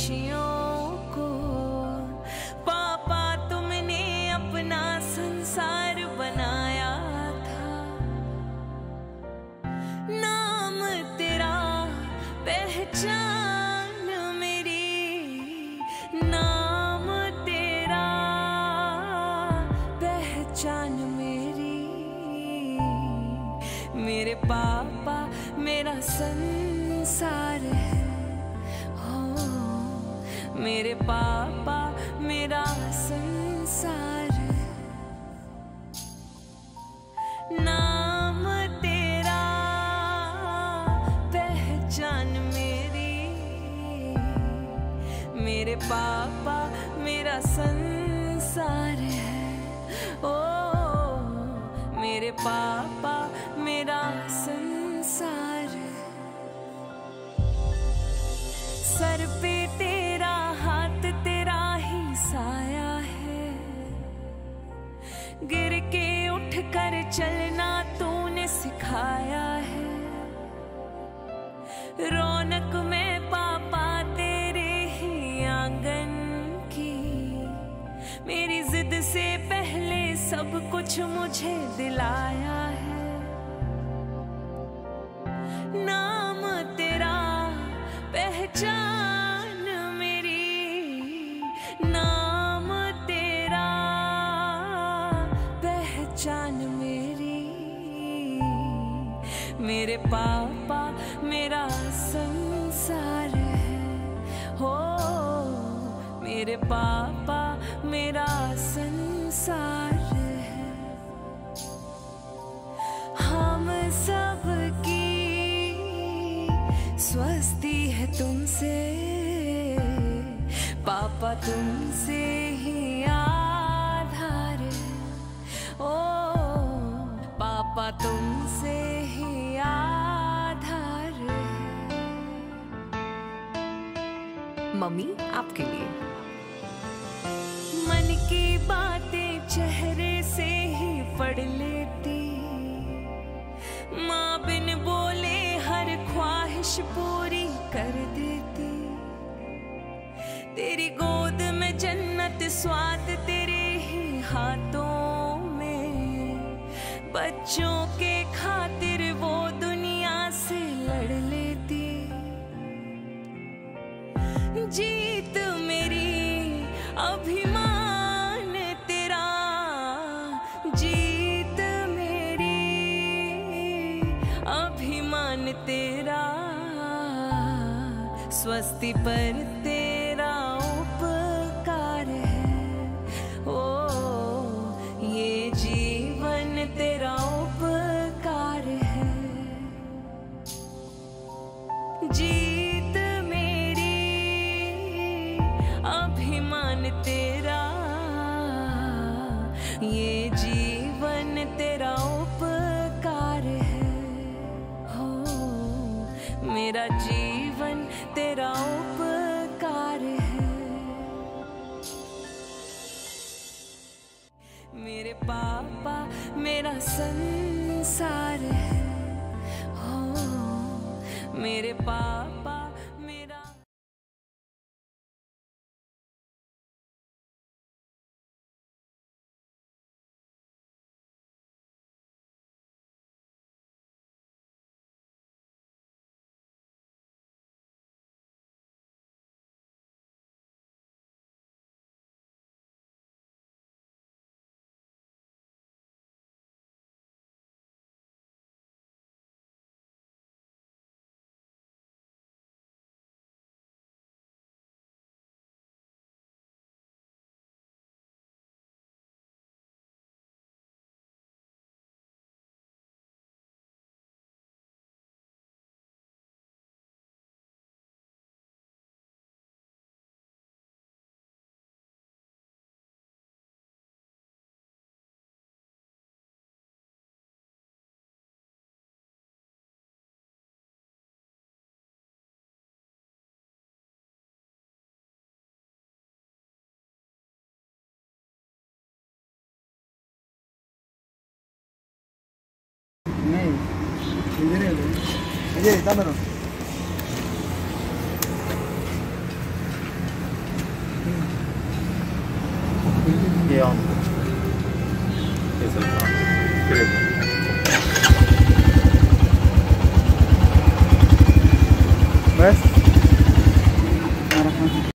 खुशियों को। पापा तुमने अपना संसार बनाया था, नाम तेरा पहचान मेरी, नाम तेरा पहचान मेरी। मेरे पापा मेरा संसार है, हो मेरे पापा मेरा संसार है। नाम तेरा पहचान मेरी, मेरे पापा मेरा संसार है। ओ मेरे पापा मेरा संसार है। सर पे तेरा हाथ, तेरा ही साया है। गिर के उठ कर चलना तूने सिखाया है। रौनक में पापा तेरे ही आंगन की, मेरी जिद से पहले सब कुछ मुझे दिलाया है। नाम तेरा पहचान मेरी, नाम तेरा पहचान मेरी। मेरे पापा मेरा संसार है, हो मेरे पापा मेरा संसार है। हम सब की स्वस्ति है तुमसे, पापा तुमसे ही आधार है। ओ पापा तुमसे ही आधार है। मम्मी आपके लिए। मन की बातें चेहरे से ही पढ़ लेती, माँ बिन बोले हर ख्वाहिश पूरी कर देती। तेरी गोद में जन्नत स्वाद तेरे ही हाथों में, बच्चों के खातिर वो दुनिया से लड़ लेती। जीत मेरी अभिमान तेरा, जीत मेरी अभिमान तेरा। स्वस्ति पर तेरा उपकार है, ओ ये जीवन तेरा उपकार है। जीत मेरी अभिमान तेरा, ये जीवन तेरा उपकार है। हो मेरा जीवन तेरा उपकार है। मेरे पापा मेरा संसार है, हो मेरे पापा मेरा। नहीं इधर है, ये dámelo. बस।